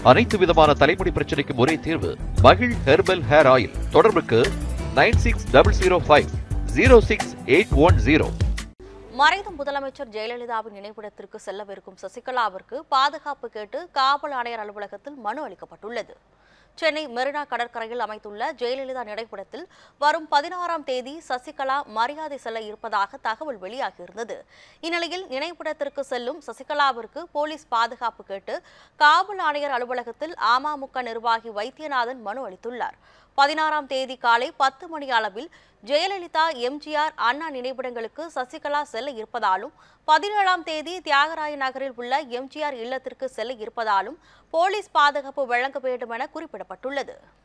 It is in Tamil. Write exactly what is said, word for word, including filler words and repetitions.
அனைத்து விதமான தலைமுடி பிரச்சனைக்கும் ஒரே தீர்வு மகிழ் ஹெர்பல் ஹேர் ஆயில். தொடர்புக்கு nine six double zero five zero six eight one zero. மறைந்த முதலமைச்சர் ஜெயலலிதாவின் நினைவிடத்திற்கு செல்லவிருக்கும் சசிகலாவிற்கு பாதுகாப்பு கேட்டு காவல் ஆணையர் அலுவலகத்தில் மனு அளிக்கப்பட்டுள்ளது. சென்னை மெரினா கடற்கரையில் அமைத்துள்ள ஜெயலலிதா நினைவிடத்தில் வரும் பதினாறாம் தேதி சசிகலா மரியாதை செல்ல இருப்பதாக தகவல் வெளியாகியிருந்தது. இந்நிலையில் நினைவிடத்திற்கு செல்லும் சசிகலாவிற்கு போலீஸ் பாதுகாப்பு கேட்டு காவல் ஆணையர் அலுவலகத்தில் அமமுக நிர்வாகி வைத்தியநாதன் மனு அளித்துள்ளார். பதினாறாம் தேதி காலை பத்து மணி அளவில் ஜெயலலிதா, எம்ஜிஆர், அண்ணா நினைவிடங்களுக்கு சசிகலா செல்ல இருப்பதாலும் பதினேழாம் தேதி தியாகராய நகரில் உள்ள எம்ஜிஆர் இல்லத்திற்கு செல்ல இருப்பதாலும் போலீஸ் பாதுகாப்பு வழங்க வேண்டும் என குறிப்பிடப்பட்டுள்ளது.